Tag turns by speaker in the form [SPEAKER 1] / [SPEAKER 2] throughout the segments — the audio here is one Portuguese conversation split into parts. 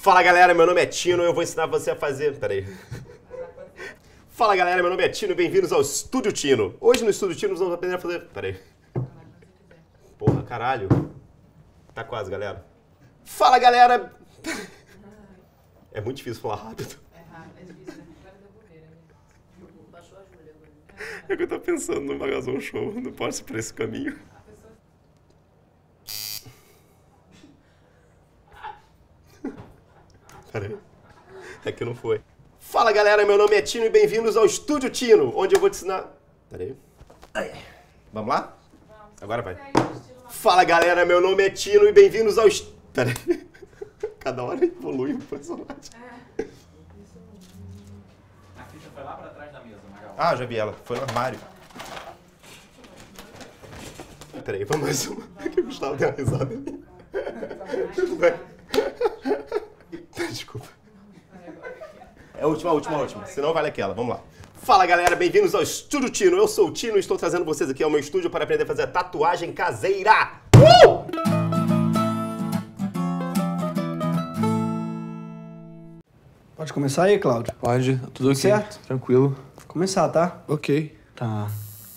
[SPEAKER 1] Fala galera, meu nome é Tino e eu vou ensinar você a fazer... Peraí. Fala galera, meu nome é Tino e bem-vindos ao Estúdio Tino. Hoje no Estúdio Tino nós vamos aprender a fazer... Peraí. Porra, caralho. Tá quase, galera. Fala galera... É muito difícil falar rápido.
[SPEAKER 2] É difícil, né? Agora deu bobeira, né? Baixou a Júlia agora.
[SPEAKER 1] É que eu tô pensando no Magazão Show, não posso ir por esse caminho. Peraí. É que não foi. Fala galera, meu nome é Tino e bem-vindos ao Estúdio Tino, onde eu vou te ensinar... Peraí. Vamos lá? Agora vai. Fala galera, meu nome é Tino e bem-vindos ao... Peraí. Cada hora evolui o personagem.
[SPEAKER 3] A ficha foi lá pra trás da mesa, Magal.
[SPEAKER 1] Ah, já vi ela. Foi no armário. Peraí, vamos mais uma. Que o Gustavo deu uma risada em mim. Desculpa. É a última. Senão vale aquela. Vamos lá. Fala galera, bem-vindos ao Estúdio Tino. Eu sou o Tino e estou trazendo vocês aqui ao meu estúdio para aprender a fazer tatuagem caseira.
[SPEAKER 4] Pode começar aí, Cláudio?
[SPEAKER 5] Pode, tudo ok.
[SPEAKER 4] Certo?
[SPEAKER 5] Tranquilo.
[SPEAKER 4] Vou começar, tá?
[SPEAKER 5] Ok.
[SPEAKER 4] Tá.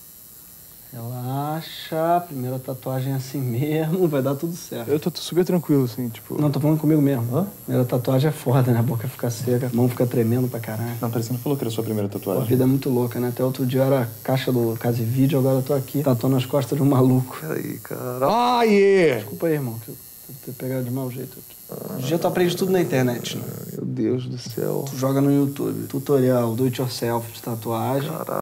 [SPEAKER 4] Relaxa, primeira tatuagem é assim mesmo, vai dar tudo certo.
[SPEAKER 5] Eu tô super tranquilo, assim, tipo...
[SPEAKER 4] Não, tô falando comigo mesmo. Primeira tatuagem é foda, né? A boca fica seca, a mão fica tremendo pra caralho.
[SPEAKER 5] Não, parece que não falou que era a sua primeira
[SPEAKER 4] Pô,
[SPEAKER 5] tatuagem.
[SPEAKER 4] a vida é muito louca, né? Até outro dia eu era caixa do Casa e Vídeo, agora eu tô aqui, tatuando as costas de um maluco.
[SPEAKER 5] Peraí, cara. Ai!
[SPEAKER 4] Desculpa aí, irmão, que eu devo ter pegado de mau jeito. Hoje em dia tu aprende tudo na internet, né?
[SPEAKER 5] Meu Deus do céu.
[SPEAKER 4] Tu joga no YouTube, tutorial, do it yourself de tatuagem.
[SPEAKER 5] Caralho.